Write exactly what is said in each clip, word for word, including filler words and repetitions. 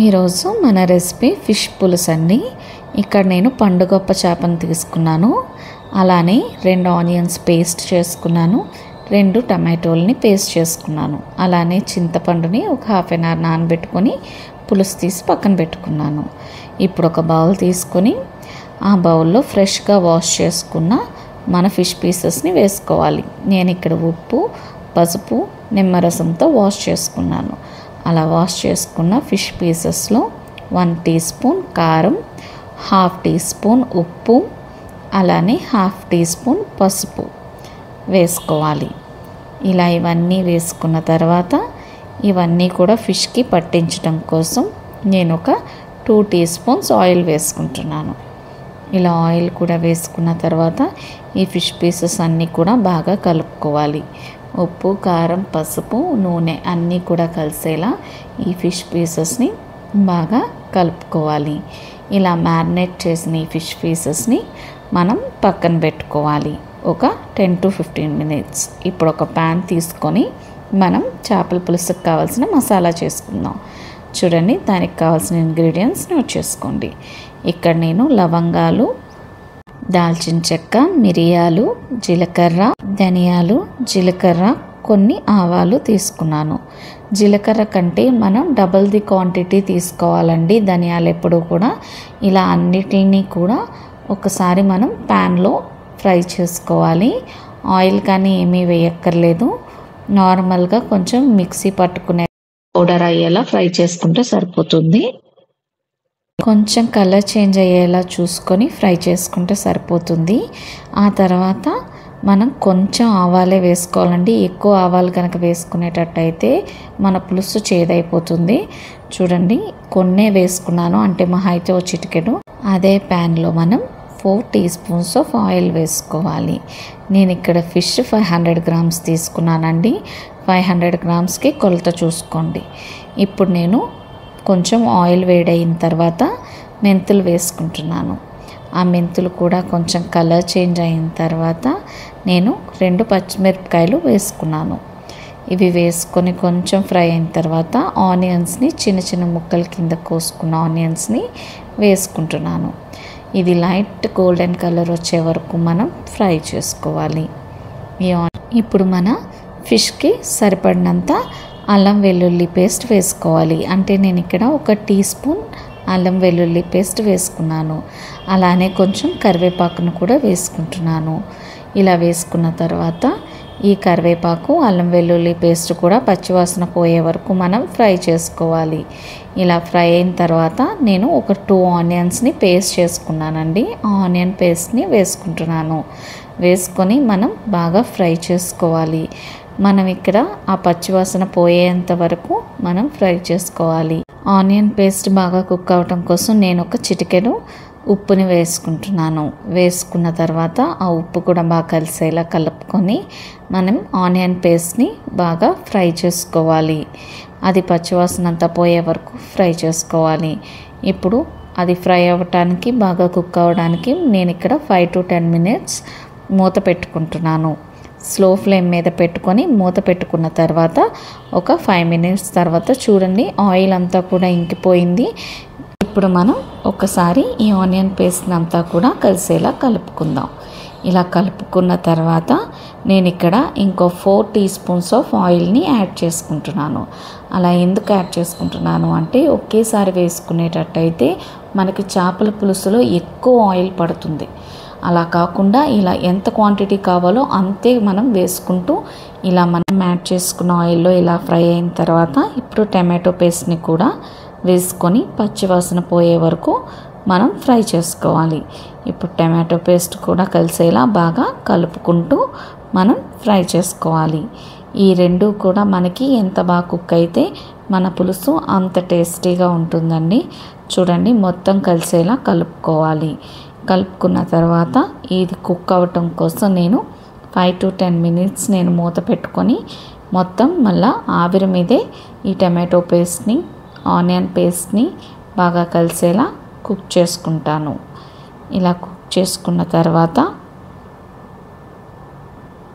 ఈరోజు మన recipe fish పులుసు అండి. ఇక్కడ నేను పండుగొప్ప చేపను తీసుకున్నాను. అలానే రెండు ఆనియన్స్ పేస్ట్ చేసుకున్నాను, రెండు టమాటోల్ని పేస్ట్ చేసుకున్నాను. అలానే చింతపండుని ఒక హాఫ్ అన్ అవర్ నానబెట్టుకొని పులుసు తీసి పక్కన పెట్టుకున్నాను. ఇప్పుడు ఒక బౌల్ తీసుకొని ఆ బౌల్లో ఫ్రెష్గా వాష్ చేసుకున్న మన ఫిష్ పీసెస్ని వేసుకోవాలి. నేను ఇక్కడ ఉప్పు, పసుపు, నిమ్మరసంతో వాష్ చేసుకున్నాను. అలా వాష్ చేసుకున్న ఫిష్ పీసెస్లో వన్ టీ స్పూన్ కారం, హాఫ్ టీ స్పూన్ ఉప్పు, అలానే హాఫ్ టీ స్పూన్ పసుపు వేసుకోవాలి. ఇలా ఇవన్నీ వేసుకున్న తర్వాత ఇవన్నీ కూడా ఫిష్కి పట్టించడం కోసం నేను ఒక టూ టీ స్పూన్స్ ఆయిల్ వేసుకుంటున్నాను. ఇలా ఆయిల్ కూడా వేసుకున్న తర్వాత ఈ ఫిష్ పీసెస్ అన్నీ కూడా బాగా కలుపుకోవాలి. ఉప్పు, కారం, పసుపు, నూనె అన్నీ కూడా కలిసేలా ఈ ఫిష్ పీసెస్ని బాగా కలుపుకోవాలి. ఇలా మ్యారినేట్ చేసిన ఈ ఫిష్ పీసెస్ని మనం పక్కన పెట్టుకోవాలి ఒక టెన్ టు ఫిఫ్టీన్ మినిట్స్. ఇప్పుడు ఒక ప్యాన్ తీసుకొని మనం చేపల పులుసుకు కావాల్సిన మసాలా చేసుకుందాం. చూడండి, దానికి కావాల్సిన ఇంగ్రీడియంట్స్ నోట్ చేసుకోండి. ఇక్కడ నేను లవంగాలు, దాల్చిన చెక్క, మిరియాలు, జీలకర్ర, ధనియాలు, జీలకర్ర, కొన్ని ఆవాలు తీసుకున్నాను. జీలకర్ర కంటే మనం డబల్ ది క్వాంటిటీ తీసుకోవాలండి ధనియాలు ఎప్పుడు కూడా. ఇలా అన్నిటిని కూడా ఒకసారి మనం ప్యాన్లో ఫ్రై చేసుకోవాలి. ఆయిల్ కానీ ఏమీ వేయక్కర్లేదు. నార్మల్గా కొంచెం మిక్సీ పట్టుకునే పౌడర్ అయ్యేలా ఫ్రై చేసుకుంటే సరిపోతుంది. కొంచెం కలర్ చేంజ్ అయ్యేలా చూసుకొని ఫ్రై చేసుకుంటే సరిపోతుంది. ఆ తర్వాత మనం కొంచెం ఆవాలే వేసుకోవాలండి. ఎక్కువ ఆవాలు కనుక వేసుకునేటట్టయితే మన పులుసు చేదైపోతుంది. చూడండి, కొన్నే వేసుకున్నాను, అంటే మహా అయితే ఓ చిటికెడు. అదే ప్యాన్లో మనం four teaspoons of oil వేసుకోవాలి. నేను ఇక్కడ ఫిష్ ఫైవ్ హండ్రెడ్ గ్రామ్స్ తీసుకున్నానండి. ఫైవ్ హండ్రెడ్ గ్రామ్స్కి కొలత చూసుకోండి. ఇప్పుడు నేను కొంచెం ఆయిల్ వేడైన తర్వాత మెంతులు వేసుకుంటున్నాను. ఆ మెంతులు కూడా కొంచెం కలర్ చేంజ్ అయిన తర్వాత నేను రెండు పచ్చిమిరపకాయలు వేసుకున్నాను. ఇవి వేసుకొని కొంచెం ఫ్రై అయిన తర్వాత ఆనియన్స్ని చిన్న చిన్న ముక్కల కింద కోసుకున్న ఆనియన్స్ని వేసుకుంటున్నాను. ఇది లైట్ గోల్డెన్ కలర్ వచ్చే వరకు మనం ఫ్రై చేసుకోవాలి. ఈ ఇప్పుడు మన ఫిష్కి సరిపడినంత అల్లం వెల్లుల్లి పేస్ట్ వేసుకోవాలి. అంటే నేను ఇక్కడ ఒక టీ స్పూన్ అల్లం వెల్లుల్లి పేస్ట్ వేసుకున్నాను. అలానే కొంచెం కరివేపాకును కూడా వేసుకుంటున్నాను. ఇలా వేసుకున్న తర్వాత ఈ కరివేపాకు, అల్లం వెల్లుల్లి పేస్ట్ కూడా పచ్చివాసన పోయే వరకు మనం ఫ్రై చేసుకోవాలి. ఇలా ఫ్రై అయిన తర్వాత నేను ఒక టూ ఆనియన్స్ని పేస్ట్ చేసుకున్నానండి. ఆనియన్ పేస్ట్ని వేసుకుంటున్నాను. వేసుకొని మనం బాగా ఫ్రై చేసుకోవాలి. మనం ఇక్కడ ఆ పచ్చివాసన పోయేంత వరకు మనం ఫ్రై చేసుకోవాలి. ఆనియన్ పేస్ట్ బాగా కుక్ అవటం కోసం నేను ఒక చిటికెడు ఉప్పుని వేసుకుంటున్నాను. వేసుకున్న తర్వాత ఆ ఉప్పు కూడా బాగా కలిసేలా కలుపుకొని మనం ఆనియన్ పేస్ట్ని బాగా ఫ్రై చేసుకోవాలి. అది పచ్చివాసన అంతా పోయే వరకు ఫ్రై చేసుకోవాలి. ఇప్పుడు అది ఫ్రై అవ్వటానికి, బాగా కుక్ అవ్వడానికి నేను ఇక్కడ ఫైవ్ టు టెన్ మినిట్స్ మూత పెట్టుకుంటున్నాను. స్లో ఫ్లేమ్ మీద పెట్టుకొని మూత పెట్టుకున్న తర్వాత ఒక ఫైవ్ మినిట్స్ తర్వాత చూడండి, ఆయిల్ అంతా కూడా ఇంకిపోయింది. ఇప్పుడు మనం ఒకసారి ఈ ఆనియన్ పేస్ట్ అంతా కూడా కలిసేలా కలుపుకుందాం. ఇలా కలుపుకున్న తర్వాత నేను ఇక్కడ ఇంకో ఫోర్ టీ స్పూన్స్ ఆఫ్ ఆయిల్ని యాడ్ చేసుకుంటున్నాను. అలా ఎందుకు యాడ్ చేసుకుంటున్నాను అంటే ఒకేసారి వేసుకునేటట్టయితే మనకి చేపల పులుసులో ఎక్కువ ఆయిల్ పడుతుంది. అలా కాకుండా ఇలా ఎంత క్వాంటిటీ కావాలో అంతే మనం వేసుకుంటూ ఇలా మనం యాడ్ చేసుకున్న ఆయిల్లో ఇలా ఫ్రై అయిన తర్వాత ఇప్పుడు టమాటో పేస్ట్ని కూడా వేసుకొని పచ్చివాసన పోయే వరకు మనం ఫ్రై చేసుకోవాలి. ఇప్పుడు టమాటో పేస్ట్ కూడా కలిసేలా బాగా కలుపుకుంటూ మనం ఫ్రై చేసుకోవాలి. ఈ రెండు కూడా మనకి ఎంత బాగా కుక్ అయితే మన పులుసు అంత టేస్టీగా ఉంటుందండి. చూడండి, మొత్తం కలిసేలా కలుపుకోవాలి. కలుపుకున్న తర్వాత ఇది కుక్ అవ్వటం కోసం నేను ఫైవ్ టు టెన్ మినిట్స్ నేను మూత పెట్టుకొని మొత్తం మళ్ళీ ఆవిరి మీదే ఈ టమాటో పేస్ట్ని, ఆనియన్ పేస్ట్ని బాగా కలిసేలా కుక్ చేసుకుంటాను. ఇలా కుక్ చేసుకున్న తర్వాత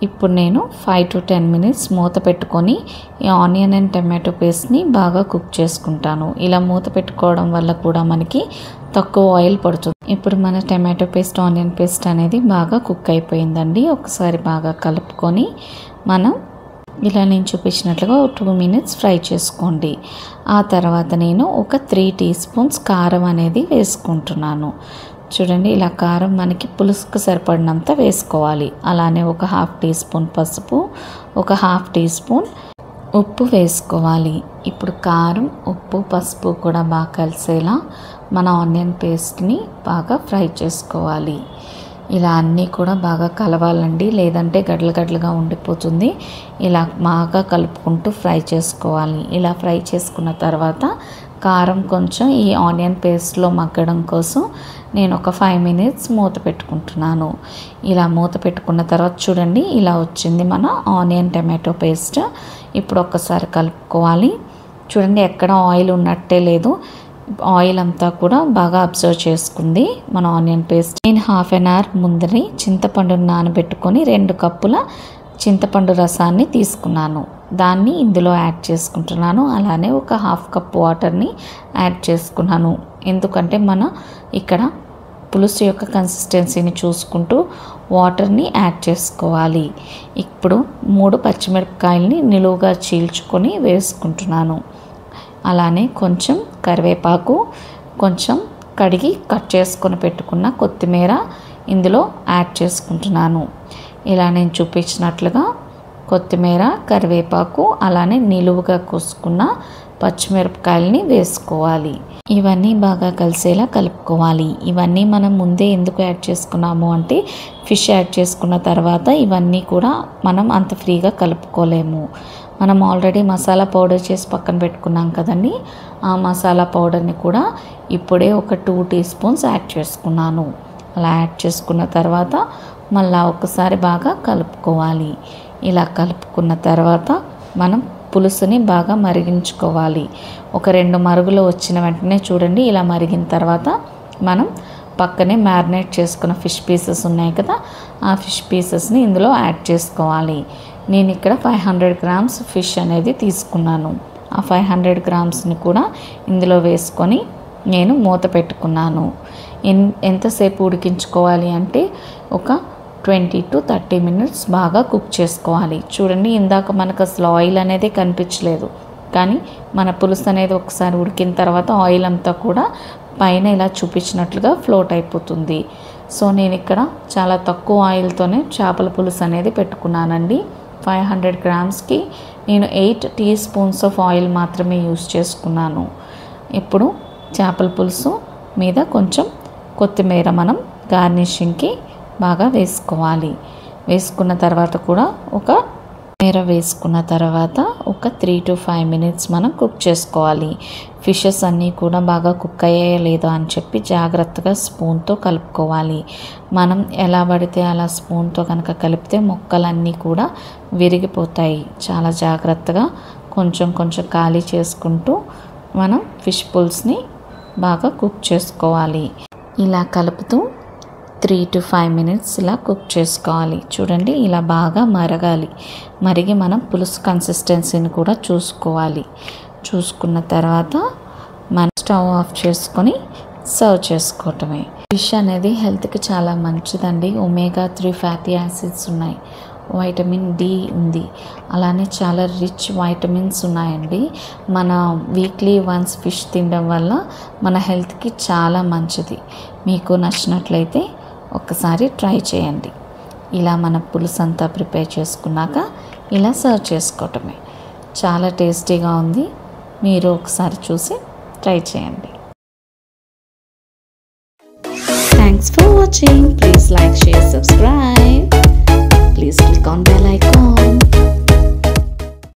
ఇప్పుడు నేను ఫైవ్ టు టెన్ మినిట్స్ మూత పెట్టుకొని ఈ ఆనియన్ అండ్ టమాటో పేస్ట్ని బాగా కుక్ చేసుకుంటాను. ఇలా మూత పెట్టుకోవడం వల్ల కూడా మనకి తక్కువ ఆయిల్ పడుతుంది. ఇప్పుడు మన టమాటో పేస్ట్ ఆనియన్ పేస్ట్ అనేది బాగా కుక్ అయిపోయిందండి. ఒకసారి బాగా కలుపుకొని మనం ఇలా నేను చూపించినట్లుగా ఒక టూ మినిట్స్ ఫ్రై చేసుకోండి. ఆ తర్వాత నేను ఒక త్రీ టీ స్పూన్స్ కారం అనేది వేసుకుంటున్నాను. చూడండి, ఇలా కారం మనకి పులుసుకు సరిపడినంత వేసుకోవాలి. అలానే ఒక హాఫ్ టీ స్పూన్ పసుపు, ఒక హాఫ్ టీ స్పూన్ ఉప్పు వేసుకోవాలి. ఇప్పుడు కారం, ఉప్పు, పసుపు కూడా బాగా కలిసేలా మన ఆనియన్ పేస్ట్ని బాగా ఫ్రై చేసుకోవాలి. ఇలా అన్నీ కూడా బాగా కలవాలండి, లేదంటే గడ్డలు గడ్డలుగా ఉండిపోతుంది. ఇలా బాగా కలుపుకుంటూ ఫ్రై చేసుకోవాలి. ఇలా ఫ్రై చేసుకున్న తర్వాత కారం కొంచెం ఈ ఆనియన్ పేస్ట్లో మగ్గడం కోసం నేను ఒక ఫైవ్ మినిట్స్ మూత పెట్టుకుంటున్నాను. ఇలా మూత పెట్టుకున్న తర్వాత చూడండి, ఇలా వచ్చింది మన ఆనియన్ టమాటో పేస్ట్. ఇప్పుడు ఒక్కసారి కలుపుకోవాలి. చూడండి, ఎక్కడ ఆయిల్ ఉన్నట్టే లేదు. ఆయిల్ అంతా కూడా బాగా అబ్జర్వ్ చేసుకుంది మన ఆనియన్ పేస్ట్. నేను హాఫ్ అన్ అవర్ ముందరి చింతపండుని నానబెట్టుకొని రెండు కప్పుల చింతపండు రసాన్ని తీసుకున్నాను. దాన్ని ఇందులో యాడ్ చేసుకుంటున్నాను. అలానే ఒక హాఫ్ కప్ వాటర్ని యాడ్ చేసుకున్నాను. ఎందుకంటే మన ఇక్కడ పులుసు యొక్క కన్సిస్టెన్సీని చూసుకుంటూ వాటర్ని యాడ్ చేసుకోవాలి. ఇప్పుడు మూడు పచ్చిమిరపకాయలని నిలువుగా చీల్చుకొని వేసుకుంటున్నాను. అలానే కొంచెం కరివేపాకు, కొంచెం కడిగి కట్ చేసుకొని పెట్టుకున్న కొత్తిమీర ఇందులో యాడ్ చేసుకుంటున్నాను. ఇలా నేను చూపించినట్లుగా కొత్తిమీర, కరివేపాకు, అలానే నిలువుగా కోసుకున్న పచ్చిమిరపకాయలని వేసుకోవాలి. ఇవన్నీ బాగా కలిసేలా కలుపుకోవాలి. ఇవన్నీ మనం ముందే ఎందుకు యాడ్ చేసుకున్నాము అంటే ఫిష్ యాడ్ చేసుకున్న తర్వాత ఇవన్నీ కూడా మనం అంత ఫ్రీగా కలుపుకోలేము. మనం ఆల్రెడీ మసాలా పౌడర్ చేసి పక్కన పెట్టుకున్నాం కదండి, ఆ మసాలా పౌడర్ని కూడా ఇప్పుడే ఒక టూ టీ స్పూన్స్ యాడ్ చేసుకున్నాను. అలా యాడ్ చేసుకున్న తర్వాత మళ్ళీ ఒకసారి బాగా కలుపుకోవాలి. ఇలా కలుపుకున్న తర్వాత మనం పులుసుని బాగా మరిగించుకోవాలి. ఒక రెండు మరుగులు వచ్చిన వెంటనే చూడండి, ఇలా మరిగిన తర్వాత మనం పక్కనే మ్యారినేట్ చేసుకున్న ఫిష్ పీసెస్ ఉన్నాయి కదా, ఆ ఫిష్ పీసెస్ని ఇందులో యాడ్ చేసుకోవాలి. నేను ఇక్కడ ఫైవ్ హండ్రెడ్ గ్రామ్స్ ఫిష్ అనేది తీసుకున్నాను. ఆ ఫైవ్ హండ్రెడ్ గ్రామ్స్ని కూడా ఇందులో వేసుకొని నేను మూత పెట్టుకున్నాను. ఎన్ ఎంతసేపు ఉడికించుకోవాలి అంటే ఒక ట్వంటీ టు థర్టీ మినిట్స్ బాగా కుక్ చేసుకోవాలి. చూడండి, ఇందాక మనకు అసలు ఆయిల్ అనేది కనిపించలేదు, కానీ మన పులుసు అనేది ఒకసారి ఉడికిన తర్వాత ఆయిల్ అంతా కూడా పైన ఇలా చూపించినట్లుగా ఫ్లోట్ అయిపోతుంది. సో నేను ఇక్కడ చాలా తక్కువ ఆయిల్తోనే చేపల పులుసు అనేది పెట్టుకున్నానండి. ఫైవ్ హండ్రెడ్ గ్రామ్స్కి నేను eight teaspoons of oil మాత్రమే యూస్ చేసుకున్నాను. ఇప్పుడు చేపల పులుసు మీద కొంచెం కొత్తిమీర మనం గార్నిషింగ్కి బాగా వేసుకోవాలి. వేసుకున్న తర్వాత కూడా ఒక కొత్తిమీర వేసుకున్న తర్వాత ఒక త్రీ టు ఫైవ్ మినిట్స్ మనం కుక్ చేసుకోవాలి. ఫిషెస్ అన్నీ కూడా బాగా కుక్ అయ్యాయో లేదో అని చెప్పి జాగ్రత్తగా స్పూన్తో కలుపుకోవాలి. మనం ఎలా పడితే అలా స్పూన్తో కనుక కలిపితే ముక్కలన్నీ కూడా విరిగిపోతాయి. చాలా జాగ్రత్తగా కొంచెం కొంచెం ఖాళీ చేసుకుంటూ మనం ఫిష్ పుల్స్ని బాగా కుక్ చేసుకోవాలి. ఇలా కలుపుతూ త్రీ టు ఫైవ్ మినిట్స్ ఇలా కుక్ చేసుకోవాలి. చూడండి, ఇలా బాగా మరగాలి. మరిగి మనం పులుసు కన్సిస్టెన్సీని కూడా చూసుకోవాలి. చూసుకున్న తర్వాత మనం స్టవ్ ఆఫ్ చేసుకొని సర్వ్ చేసుకోవటమే. ఫిష్ అనేది హెల్త్కి చాలా మంచిదండి. ఒమేగా త్రీ ఫ్యాటీ యాసిడ్స్ ఉన్నాయి, వైటమిన్ డి ఉంది, అలానే చాలా రిచ్ వైటమిన్స్ ఉన్నాయండి. మన వీక్లీ వన్స్ ఫిష్ తినడం వల్ల మన హెల్త్కి చాలా మంచిది. మీకు నచ్చినట్లయితే ఒకసారి ట్రై చేయండి. ఇలా మన పులుసు అంతా ప్రిపేర్ చేసుకున్నాక ఇలా సర్వ్ చేసుకోవటమే. చాలా టేస్టీగా ఉంది. మీరు ఒకసారి చూసి ట్రై చేయండి. Thanks for watching. Please like, share, subscribe. Please click on bell icon.